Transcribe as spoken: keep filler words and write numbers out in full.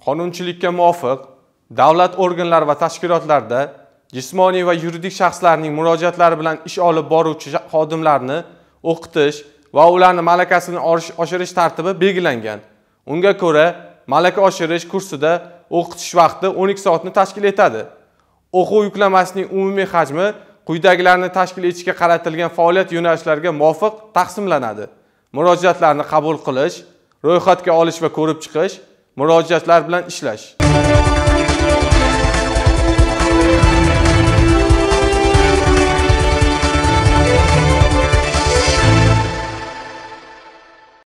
qonunchilikka muvofiq davlat organlari va tashkilotlarda jismoniy va yuridik shaxslarning murojaatlari bilan ish olib boruvchi xodimlarni o'qitish va ularning malakasini oshirish tartibi belgilangan. Unga ko'ra, malaka oshirish kursida o'qitish vaqti o'n ikki soatni tashkil etadi. O'quv yuklamasining umumiy hajmi quyidagilarni tashkil etishga qaratilgan faoliyat yo'nalishlariga muvofiq taqsimlanadi. Murojaatlarni qabul qilish, ro'yxatga olish va ko'rib chiqish, murojaatlar bilan ishlash.